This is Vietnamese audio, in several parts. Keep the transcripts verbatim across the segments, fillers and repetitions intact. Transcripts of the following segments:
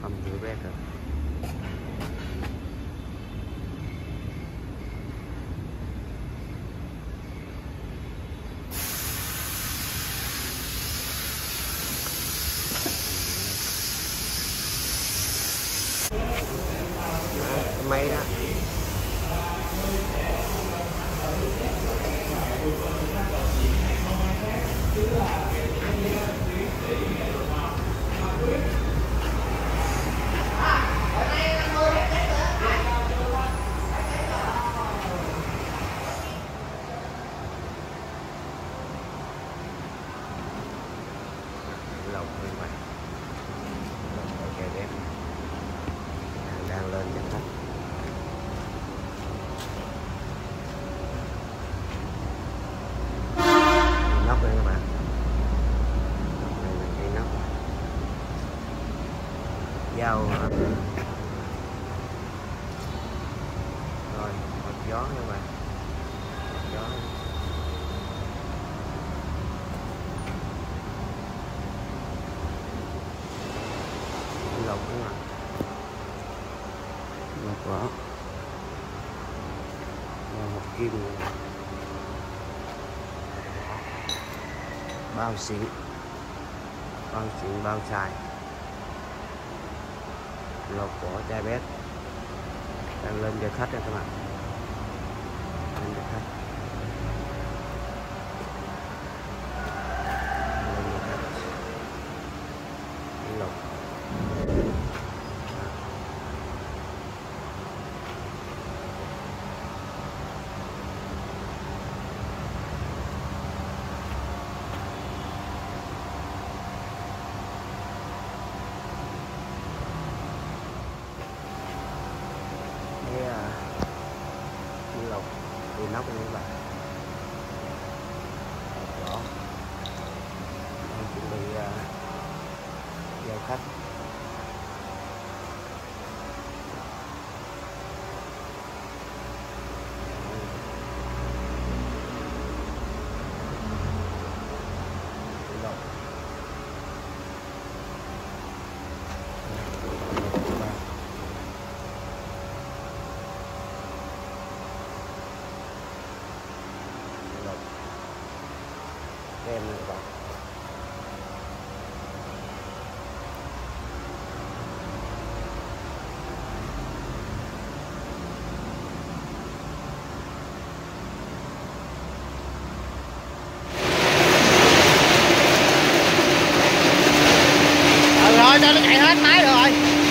không chịu bét rồi. Máy đó lồng bên ngoài ok đẹp đang lên cho khách. Nóc đây các bạn, nóc này là cây nóc dao rồi một gió các bạn, một gió lồng đúng không, một vỏ một kim bao xịn, bao xịn bao xài, lột vỏ chai bét đang lên cho khách rồi các bạn, lên cho khách, lên cho khách lột. Lọc thì nóc này các bạn, đó đang chuẩn bị uh, giao khách. Em này các bạn. Ừ rồi, cho nó chạy hết máy rồi.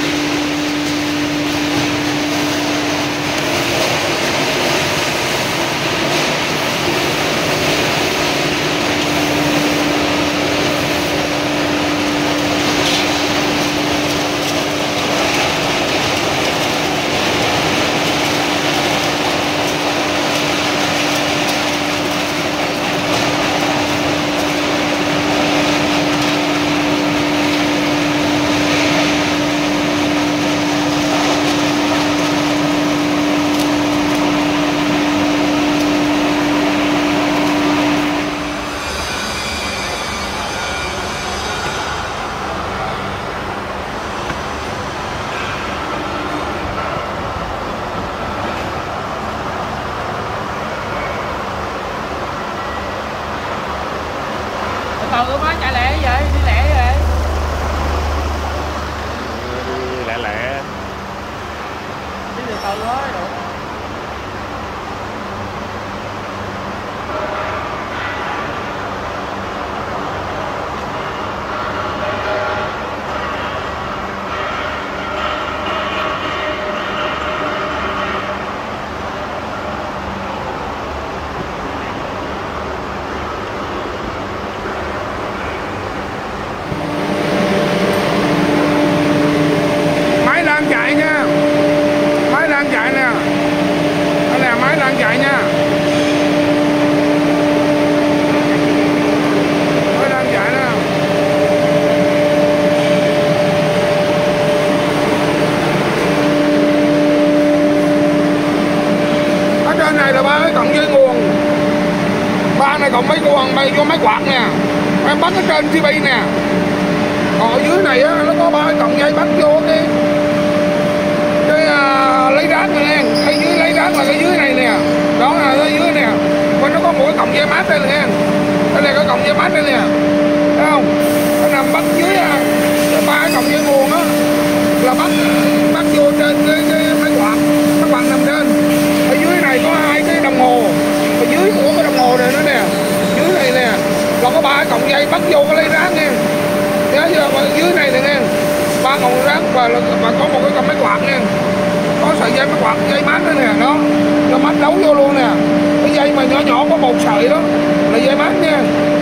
Từ của má chạy lẹ vậy, đi lẹ vậy. Đi lẹ lẹ. Đi từ từ thôi được. còn mấy con bay vô máy quạt nè, em bắt ở trên xê pê nè, còn ở dưới này á nó có ba cọng dây bắt vô cái dây mát đây nè, đây là cái cọng dây mát đây nè, thấy không? Nó nằm bắt dưới ba cái cọng dây nguồn á, là bắt bắt vô trên cái cái máy quạt, máy quạt nằm trên. Ở dưới này có hai cái đồng hồ, ở dưới của cái đồng hồ này nữa nè, dưới này nè, là có ba cái cọng dây bắt vô cái lấy rác nha. Nhớ chưa? Ở dưới này nè nghe, ba cọng rác và và có một cái cọng máy quạt nha. Có sợi dây máy quạt, dây mát đó nè, đó, nó mát đấu vô luôn nè. Cái dây mà nhỏ nhỏ có một sợi đó là dây mát nha.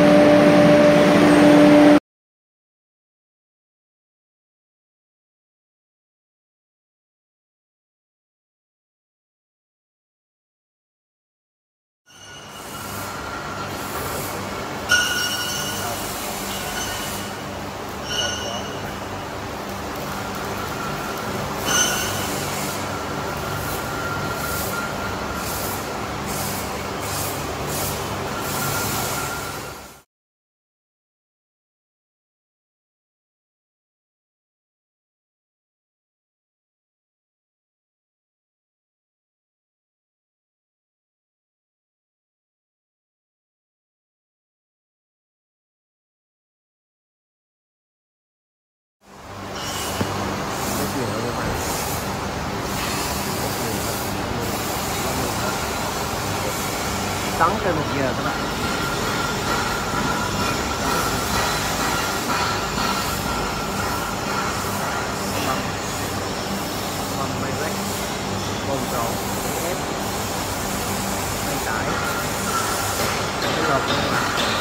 Tấn trên một giờ các bạn. Bấm bấm máy rách, bồn trộn, ép, tay tải, cái lột các bạn.